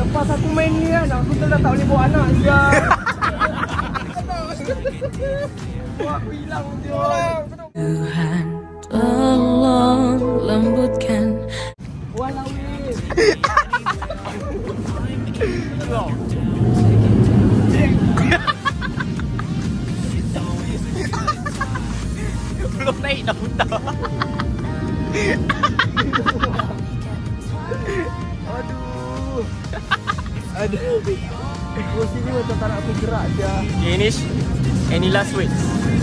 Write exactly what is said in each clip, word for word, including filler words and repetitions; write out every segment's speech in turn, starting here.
Lepas aku main ni kan, aku dah tak boleh bawa anak dia. Buat bilang dia. Tuhan tolong lembutkan. Walau weh. Belum naik dah putar. Aduh. Aduh. Oh, sini macam tak nak aku gerak je. Inish, any last words?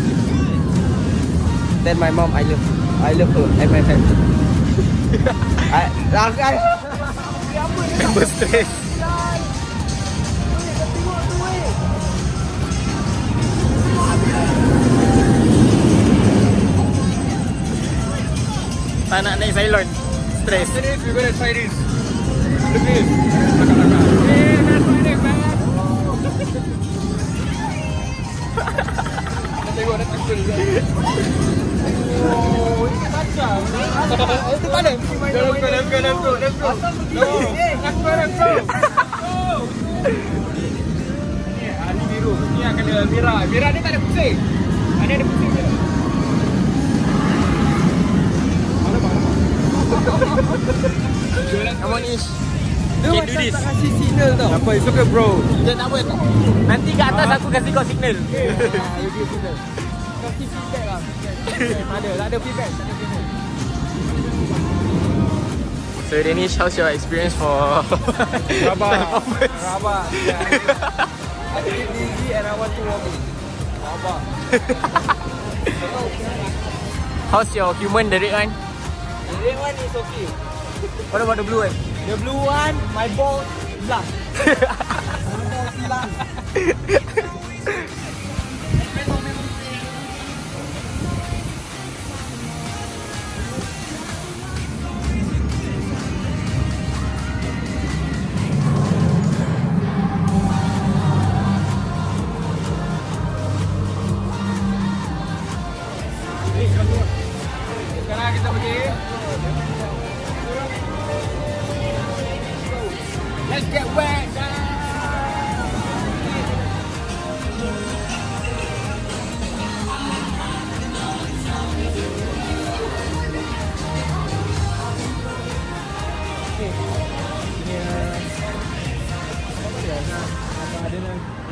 Tell my mom I love I love her and my family. I lakai. Member stress. Tak nak naik Cylon. Stress. After this, we're gonna try this. Look at this. Hey, let's try this, man. Kita tengok dah takut juga. Oh, ini macam. Itu mana? Let's go, let's go, let's go, let's go. Let's go, let's go. Ni, Ali biru. Ni akan ada Mira. Mira ni tak ada pusing. Ini ada pusing je. Come on Ish. Dia Can do macam this. tak kasih signal tau. Apa, it's okay bro. Dia tak apa. Nanti kat atas aku kasih kau signal. Okay, ah, you give signal. Kasih feedback lah. Tak ada, tak ada feedback. Tak ada feedback. So Danish, how's your experience for Rabak. Rabak. Yeah. I feel dizzy and I want to vomit. Rabak. How's your human, the red one? The red one is okay. What about the blue one? The blue one, my ball hilang. My ball hilang. Sekarang kita pergi. Let's get wet. Okay. Ini ada